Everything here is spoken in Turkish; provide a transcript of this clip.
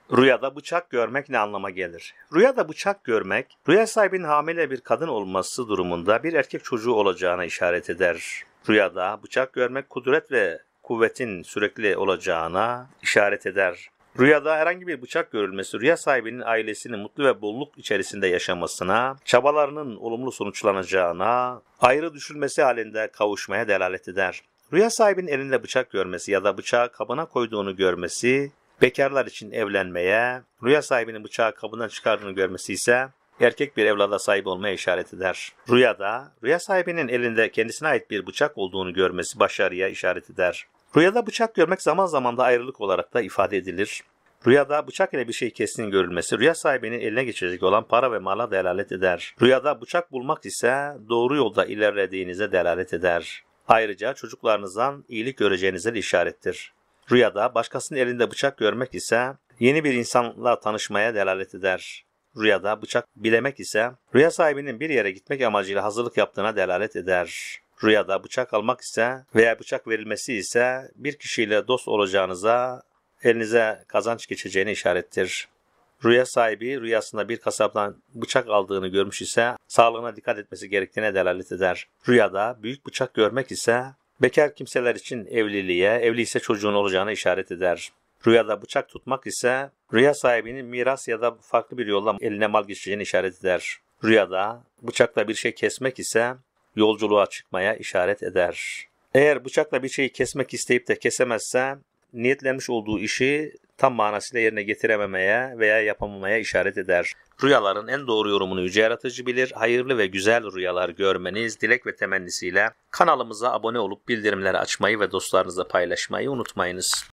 Rüyada bıçak görmek ne anlama gelir? Rüyada bıçak görmek, rüya sahibinin hamile bir kadın olması durumunda bir erkek çocuğu olacağına işaret eder. Rüyada bıçak görmek kudret ve kuvvetin sürekli olacağına işaret eder. Rüyada herhangi bir bıçak görülmesi, rüya sahibinin ailesinin mutlu ve bolluk içerisinde yaşamasına, çabalarının olumlu sonuçlanacağına, ayrı düşülmesi halinde kavuşmaya delalet eder. Rüya sahibinin elinde bıçak görmesi ya da bıçağı kabına koyduğunu görmesi, bekarlar için evlenmeye, rüya sahibinin bıçağı kabından çıkardığını görmesi ise erkek bir evlada sahip olmaya işaret eder. Rüyada, rüya sahibinin elinde kendisine ait bir bıçak olduğunu görmesi başarıya işaret eder. Rüyada bıçak görmek zaman zaman da ayrılık olarak da ifade edilir. Rüyada bıçak ile bir şey kestiğinin görülmesi, rüya sahibinin eline geçecek olan para ve mala delalet eder. Rüyada bıçak bulmak ise doğru yolda ilerlediğinize delalet eder. Ayrıca çocuklarınızdan iyilik göreceğinize de işarettir. Rüyada başkasının elinde bıçak görmek ise yeni bir insanla tanışmaya delalet eder. Rüyada bıçak bilemek ise rüya sahibinin bir yere gitmek amacıyla hazırlık yaptığına delalet eder. Rüyada bıçak almak ise veya bıçak verilmesi ise bir kişiyle dost olacağınıza, elinize kazanç geçeceğine işarettir. Rüya sahibi rüyasında bir kasaptan bıçak aldığını görmüş ise sağlığına dikkat etmesi gerektiğine delalet eder. Rüyada büyük bıçak görmek ise bekar kimseler için evliliğe, evli ise çocuğun olacağına işaret eder. Rüyada bıçak tutmak ise rüya sahibinin miras ya da farklı bir yolla eline mal geçeceğini işaret eder. Rüyada bıçakla bir şey kesmek ise yolculuğa çıkmaya işaret eder. Eğer bıçakla bir şeyi kesmek isteyip de kesemezse niyetlenmiş olduğu işi tam manasıyla yerine getirememeye veya yapamamaya işaret eder. Rüyaların en doğru yorumunu Yüce Yaratıcı bilir. Hayırlı ve güzel rüyalar görmeniz dilek ve temennisiyle kanalımıza abone olup bildirimleri açmayı ve dostlarınızla paylaşmayı unutmayınız.